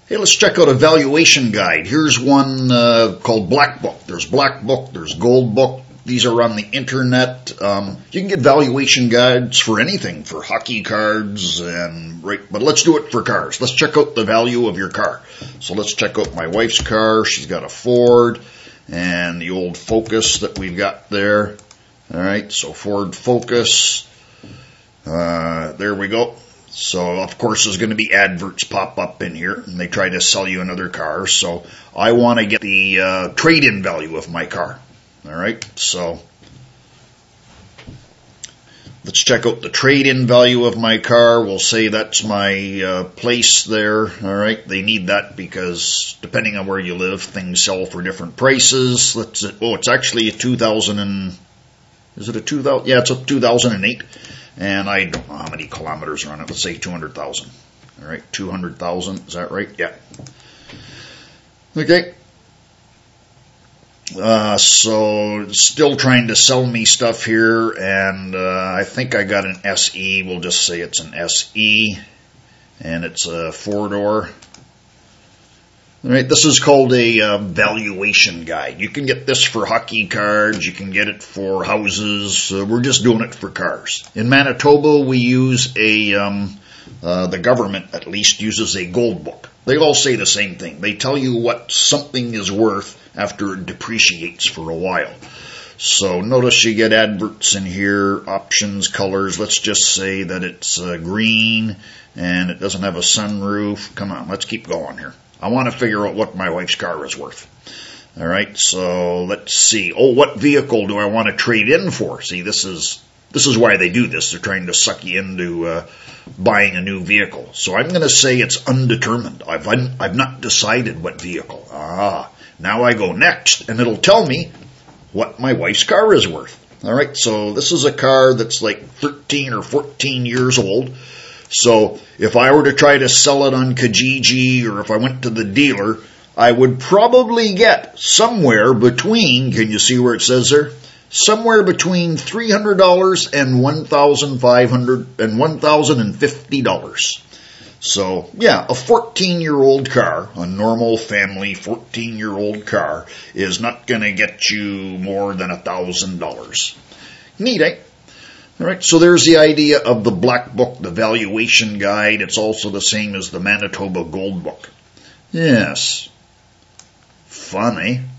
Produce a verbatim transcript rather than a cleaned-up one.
Hey, let's check out a valuation guide. Here's one uh, called Black Book. There's Black Book, there's Gold Book. These are on the internet. Um, you can get valuation guides for anything, for hockey cards, and right. But let's do it for cars. Let's check out the value of your car. So let's check out my wife's car. She's got a Ford, and the old Focus that we've got there. All right, so Ford Focus. Uh, there we go. So, of course, there's going to be adverts pop up in here, and they try to sell you another car. So I want to get the uh, trade-in value of my car. All right, so let's check out the trade-in value of my car. We'll say that's my uh, place there. All right, they need that because depending on where you live, things sell for different prices. Let's. Oh, it's actually a two thousand and is it a two thousand? Yeah, it's a two thousand eight. And I don't know how many kilometers are on it. Let's say two hundred thousand. All right, two hundred thousand. Is that right? Yeah. Okay. Uh, so, still trying to sell me stuff here. And uh, I think I got an S E. We'll just say it's an S E. And it's a four-door. All right, this is called a uh, valuation guide. You can get this for hockey cards. You can get it for houses. Uh, we're just doing it for cars. In Manitoba, we use a, um, uh, the government at least uses a gold book. They all say the same thing. They tell you what something is worth after it depreciates for a while. So notice you get adverts in here, options, colors. Let's just say that it's uh, green and it doesn't have a sunroof. Come on, let's keep going here. I want to figure out what my wife's car is worth. All right, so let's see. Oh, what vehicle do I want to trade in for? See, this is this is why they do this. They're trying to suck you into uh, buying a new vehicle. So I'm going to say it's undetermined. I've un I've not decided what vehicle. Ah, now I go next, and it'll tell me what my wife's car is worth. All right, so this is a car that's like thirteen or fourteen years old. So if I were to try to sell it on Kijiji or if I went to the dealer, I would probably get somewhere between, can you see where it says there? Somewhere between three hundred dollars and one thousand five hundred dollars and one thousand fifty dollars. So, yeah, a fourteen-year-old car, a normal family fourteen-year-old car, is not going to get you more than one thousand dollars. Neat, eh? All right, so there's the idea of the Black Book, the valuation guide. It's also the same as the Manitoba Gold Book. Yes. Fun, eh?